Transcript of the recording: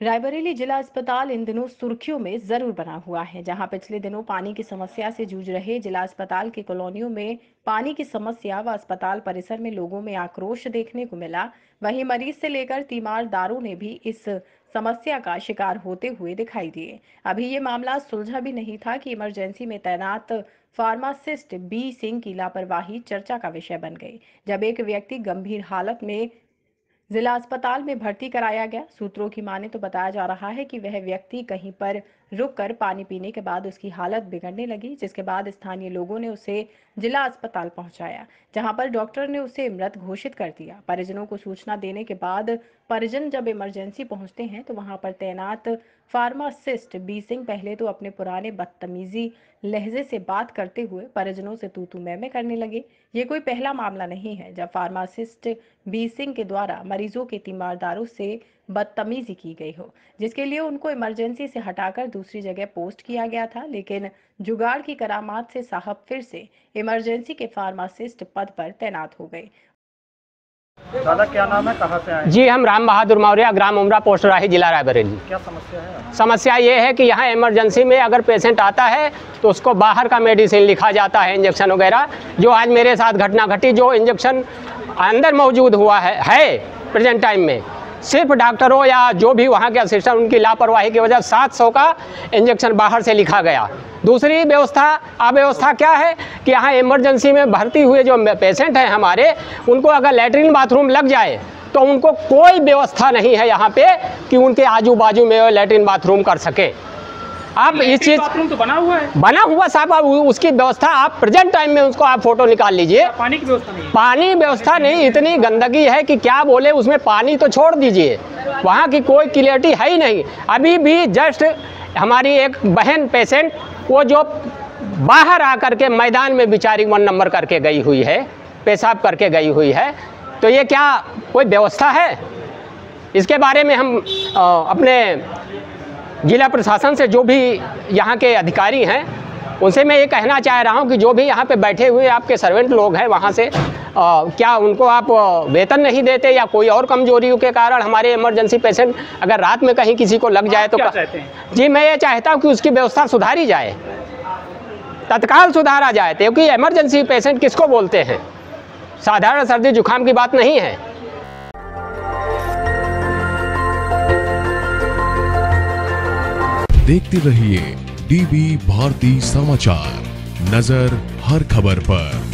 रायबरेली जिला अस्पताल इन दिनों सुर्खियों में जरूर बना हुआ है, जहां पिछले दिनों पानी की समस्या से जूझ रहे जिला अस्पताल की कॉलोनियों में पानी की समस्या व अस्पताल परिसर में लोगों में आक्रोश देखने को मिला। वहीं मरीज से लेकर तीमारदारों ने भी इस समस्या का शिकार होते हुए दिखाई दिए। अभी ये मामला सुलझा भी नहीं था कि इमरजेंसी में तैनात फार्मासिस्ट बी सिंह की लापरवाही चर्चा का विषय बन गई, जब एक व्यक्ति गंभीर हालत में जिला अस्पताल में भर्ती कराया गया। सूत्रों की माने तो बताया जा रहा है कि वह व्यक्ति कहीं पर रुककर पानी पीने के बाद उसकी हालत बिगड़ने लगी, जिसके बाद स्थानीय लोगों ने उसे जिला अस्पताल पहुंचाया, जहां पर डॉक्टर ने उसे मृत घोषित कर दिया। परिजनों को सूचना देने के बाद परिजन जब इमरजेंसी पहुंचते हैं तो वहां पर तैनात फार्मासिस्ट बी सिंह पहले तो अपने पुराने बदतमीजी लहजे से बात करते हुए परिजनों से तू तू मैं करने लगे। ये कोई पहला मामला नहीं है जब फार्मासिस्ट बी सिंह के द्वारा मरीजों के तीमारदारों से बदतमीजी की गई हो, जिसके लिए उनको इमरजेंसी से हटाकर दूसरी जगह पोस्ट किया गया था। लेकिन जुगाड़ की करामात से साहब फिर से इमरजेंसी के फार्मासिस्ट पद पर तैनात हो गए। दादा क्या नाम है, कहाँ से आए? जी हम राम बहादुर मौर्य, ग्राम उमरा, पोस्ट राही, जिला रायबरेली। क्या समस्या है? समस्या ये है कि यहाँ इमरजेंसी में अगर पेशेंट आता है तो उसको बाहर का मेडिसिन लिखा जाता है, इंजेक्शन वगैरह। जो आज मेरे साथ घटना घटी, जो इंजेक्शन अंदर मौजूद हुआ है प्रेजेंट टाइम में, सिर्फ डॉक्टरों या जो भी वहाँ के असिस्टेंट उनकी लापरवाही की वजह 700 का इंजेक्शन बाहर से लिखा गया। दूसरी अव्यवस्था क्या है कि यहाँ इमरजेंसी में भर्ती हुए जो पेशेंट हैं हमारे, उनको अगर लैट्रिन बाथरूम लग जाए तो उनको कोई व्यवस्था नहीं है यहाँ पे कि उनके आजू बाजू में लैट्रिन बाथरूम कर सके। आप इस चीज़ बाथरूम तो बना हुआ साहब, आप उसकी व्यवस्था आप प्रेजेंट टाइम में उसको आप फोटो निकाल लीजिए। पानी की व्यवस्था नहीं है? पानी व्यवस्था नहीं, इतनी गंदगी है कि क्या बोले। उसमें पानी तो छोड़ दीजिए, वहाँ की कोई क्लियरिटी है ही नहीं। अभी भी जस्ट हमारी एक बहन पेशेंट, वो जो बाहर आकर के मैदान में बेचारी 1 नंबर करके गई हुई है, पेशाब करके गई हुई है। तो ये क्या कोई व्यवस्था है? इसके बारे में हम अपने जिला प्रशासन से, जो भी यहाँ के अधिकारी हैं, उनसे मैं ये कहना चाह रहा हूँ कि जो भी यहाँ पे बैठे हुए आपके सर्वेंट लोग हैं, वहाँ से क्या उनको आप वेतन नहीं देते या कोई और कमजोरियों के कारण हमारे इमरजेंसी पेशेंट अगर रात में कहीं किसी को लग जाए तो क्या चाहते हैं? जी मैं ये चाहता हूँ कि उसकी व्यवस्था सुधारी जाए, तत्काल सुधारा जाए, क्योंकि इमरजेंसी पेशेंट किसको बोलते हैं, साधारण सर्दी जुकाम की बात नहीं है। देखते रहिए डीबी भारती समाचार, नजर हर खबर पर।